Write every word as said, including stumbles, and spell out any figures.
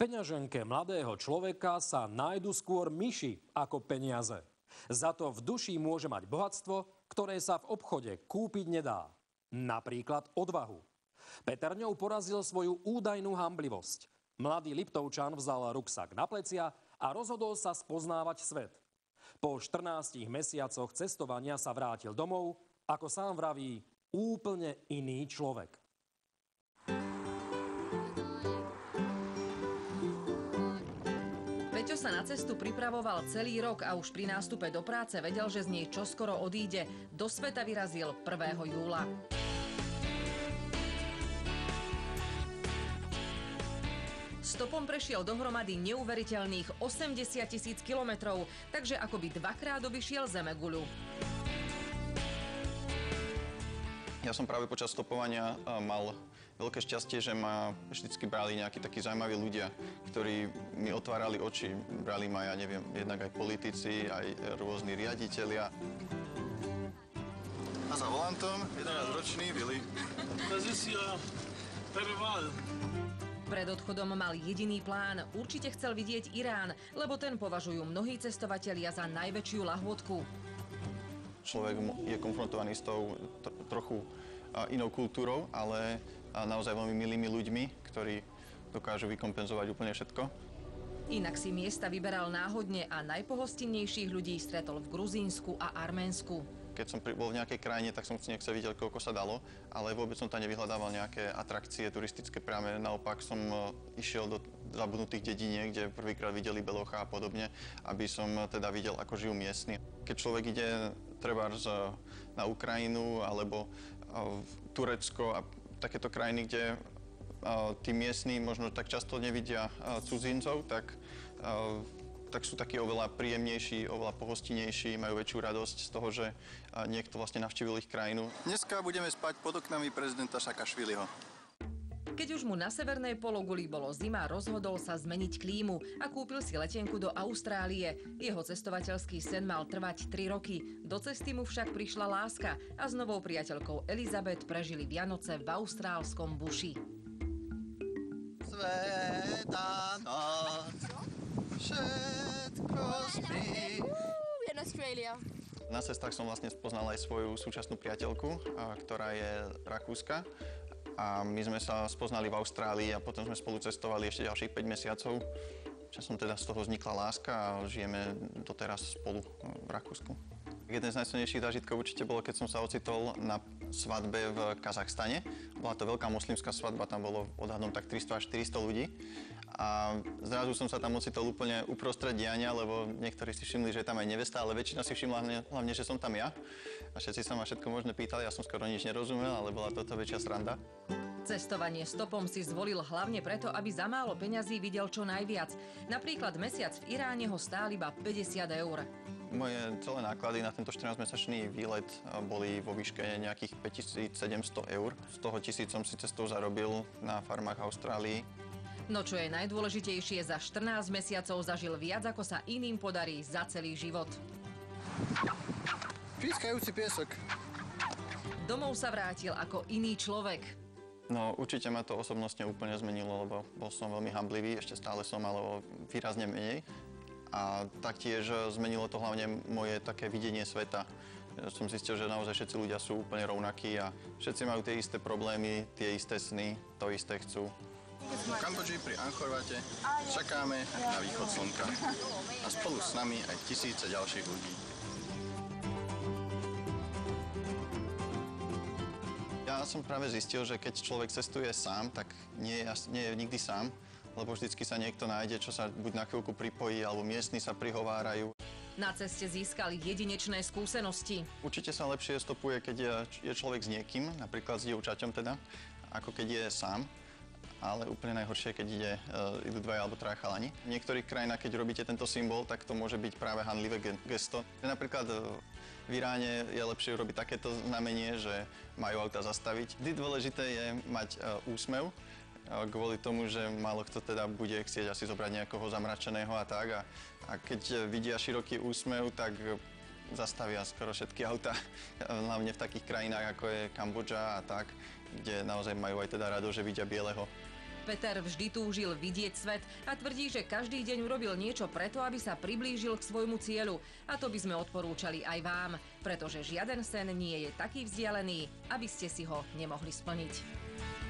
peňaženke mladého človeka sa nájdu skôr myši ako peniaze. Za to v duši môže mať bohatstvo, ktoré sa v obchode kúpiť nedá. Napríklad odvahu. Peter ňou porazil svoju údajnú hanblivosť. Mladý Liptovčan vzal ruksak na plecia a rozhodol sa spoznávať svet. Po štrnástich mesiacoch cestovania sa vrátil domov, ako sám vraví, úplne iný človek. Peťo sa na cestu pripravoval celý rok a už pri nástupe do práce vedel, že z nej čoskoro odíde. Do sveta vyrazil prvého júla. Stopom prešiel dohromady neuveriteľných osemdesiat tisíc kilometrov, takže akoby dvakrát obišiel Zemeguľu. Ja som práve počas stopovania mal veľké šťastie, že ma vždycky brali nejakí takí zaujímaví ľudia, ktorí mi otvárali oči. Brali ma, ja neviem, jednak aj politici, aj rôzni riaditelia. A za volantom jedenásťročný Vili. Pred odchodom mal jediný plán. Určite chcel vidieť Irán, lebo ten považujú mnohí cestovatelia za najväčšiu lahôdku. Človek je konfrontovaný s tou trochu inou kultúrou, ale naozaj veľmi milými ľuďmi, ktorí dokážu vykompenzovať úplne všetko. Inak si miesta vyberal náhodne a najpohostinnejších ľudí stretol v Gruzínsku a Arménsku. Keď som bol v nejakej krajine, tak som si nechcel vidieť, koľko sa dalo, ale vôbec som tam nevyhľadával nejaké atrakcie turistické. Práve naopak som išiel do zabudnutých dediniek, kde prvýkrát videli belocha a podobne, aby som teda videl, ako žijú miestni. Keď človek ide trebárs na Ukrajinu alebo v Turecko a takéto krajiny, kde tí miestni možno tak často nevidia cudzincov, tak tak sú takí oveľa príjemnejší, oveľa pohostinnejší, majú väčšiu radosť z toho, že niekto vlastne navštívil ich krajinu. Dneska budeme spať pod oknami prezidenta Saakašviliho. Keď už mu na severnej pologuli bolo zima, rozhodol sa zmeniť klímu a kúpil si letenku do Austrálie. Jeho cestovateľský sen mal trvať tri roky. Do cesty mu však prišla láska a s novou priateľkou Elizabeth prežili Vianoce v austrálskom buši. Svätá noc, všetko spí. Na cestách som vlastne spoznal aj svoju súčasnú priateľku, ktorá je Rakúska. A my sme sa spoznali v Austrálii a potom sme spolu cestovali ešte ďalších päť mesiacov. Časom teda z toho vznikla láska a žijeme doteraz spolu v Rakúsku. Jeden z najsilnejších zážitkov určite bolo, keď som sa ocitol na svadbe v Kazachstane. Bola to veľká moslimská svadba, tam bolo odhadom tak tristo až štyristo ľudí. A zrazu som sa tam ocitol úplne uprostred diania, lebo niektorí si všimli, že je tam aj nevesta, ale väčšina si všimla hlavne, hlavne, že som tam ja. A všetci sa ma všetko možné pýtali, ja som skoro nič nerozumel, ale bola toto väčšia sranda. Cestovanie stopom si zvolil hlavne preto, aby za málo peňazí videl čo najviac. Napríklad mesiac v Iráne ho stál iba päťdesiat eur. Moje celé náklady na tento štrnásťmesačný výlet boli vo výške nejakých päťtisícsedemsto eur. Z toho tisíc som si cestou zarobil na farmách Austrálii. No čo je najdôležitejšie, za štrnásť mesiacov zažil viac, ako sa iným podarí za celý život. Pískajúci piesok. Domov sa vrátil ako iný človek. No určite ma to osobnostne úplne zmenilo, lebo bol som veľmi hanblivý, ešte stále som, ale výrazne menej. A taktiež zmenilo to hlavne moje také videnie sveta. Som zistil, že naozaj všetci ľudia sú úplne rovnakí a všetci majú tie isté problémy, tie isté sny, to isté chcú. V Kambodži pri Angkor-Vate čakáme na východ slnka a spolu s nami aj tisíce ďalších ľudí. Ja som práve zistil, že keď človek cestuje sám, tak nie je, nie je nikdy sám, lebo vždycky sa niekto nájde, čo sa buď na chvíľku pripojí, alebo miestni sa prihovárajú. Na ceste získal jedinečné skúsenosti. Určite sa lepšie stopuje, keď je, je človek s niekým, napríklad s dievčaťom teda, ako keď je sám. Ale úplne najhoršie, keď ide, uh, idú dvaja alebo traja chalani. V niektorých krajinách, keď robíte tento symbol, tak to môže byť práve hanlivé gesto. Napríklad uh, v Iráne je lepšie urobiť takéto znamenie, že majú auta zastaviť. Vždy dôležité je mať uh, úsmev, uh, kvôli tomu, že málo kto teda bude chcieť asi zobrať nejakého zamračeného a tak. A, a keď vidia široký úsmev, tak uh, zastavia skoro všetky auta, hlavne v takých krajinách, ako je Kambodža a tak, kde naozaj majú aj teda rado, že vidia bieleho. Peter vždy túžil vidieť svet a tvrdí, že každý deň urobil niečo preto, aby sa priblížil k svojmu cieľu. A to by sme odporúčali aj vám, pretože žiaden sen nie je taký vzdialený, aby ste si ho nemohli splniť.